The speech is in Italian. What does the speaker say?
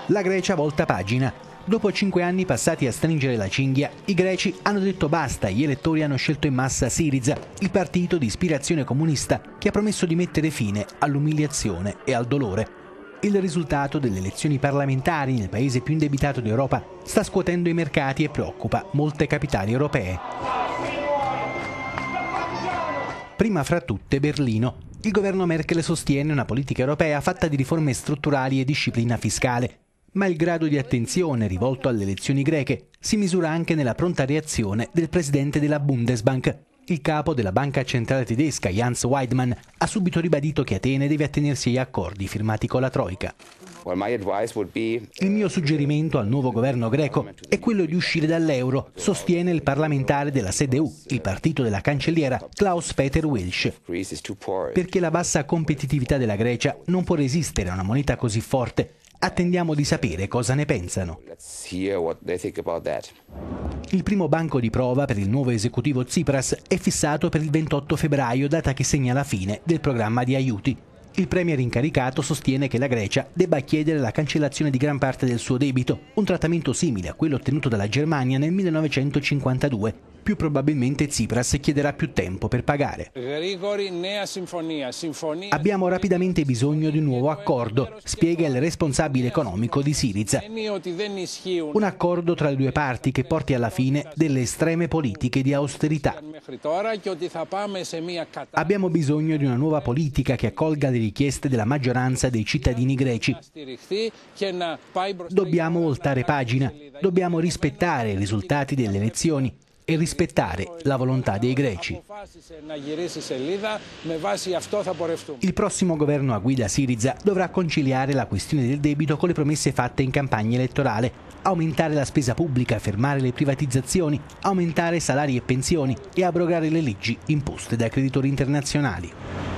La Grecia volta pagina. Dopo 5 anni passati a stringere la cinghia, i greci hanno detto basta e gli elettori hanno scelto in massa Syriza, il partito di ispirazione comunista che ha promesso di mettere fine all'umiliazione e al dolore. Il risultato delle elezioni parlamentari nel paese più indebitato d'Europa sta scuotendo i mercati e preoccupa molte capitali europee. Prima fra tutte Berlino. Il governo Merkel sostiene una politica europea fatta di riforme strutturali e disciplina fiscale. Ma il grado di attenzione rivolto alle elezioni greche si misura anche nella pronta reazione del presidente della Bundesbank. Il capo della banca centrale tedesca, Jens Weidmann, ha subito ribadito che Atene deve attenersi agli accordi firmati con la Troika. Il mio suggerimento al nuovo governo greco è quello di uscire dall'euro, sostiene il parlamentare della CDU, il partito della cancelliera Klaus-Peter Wilsch. Perché la bassa competitività della Grecia non può resistere a una moneta così forte. Attendiamo di sapere cosa ne pensano. Il primo banco di prova per il nuovo esecutivo Tsipras è fissato per il 28 febbraio, data che segna la fine del programma di aiuti. Il premier incaricato sostiene che la Grecia debba chiedere la cancellazione di gran parte del suo debito, un trattamento simile a quello ottenuto dalla Germania nel 1952. Più probabilmente Tsipras chiederà più tempo per pagare. Abbiamo rapidamente bisogno di un nuovo accordo, spiega il responsabile economico di Syriza. Un accordo tra le due parti che porti alla fine delle estreme politiche di austerità. Abbiamo bisogno di una nuova politica che accolga le richieste della maggioranza dei cittadini greci. Dobbiamo voltare pagina, dobbiamo rispettare i risultati delle elezioni e rispettare la volontà dei greci. Il prossimo governo a guida Syriza dovrà conciliare la questione del debito con le promesse fatte in campagna elettorale, aumentare la spesa pubblica, fermare le privatizzazioni, aumentare salari e pensioni e abrogare le leggi imposte dai creditori internazionali.